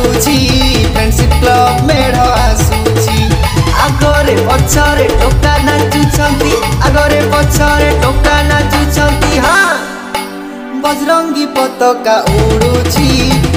आसुची friendship club मेढ़ आसुची आगरे पछरे टोका नाचुछंती आगरे पछरे टोका नाचुछंती हाँ बजरंगी पताका उड़ुची।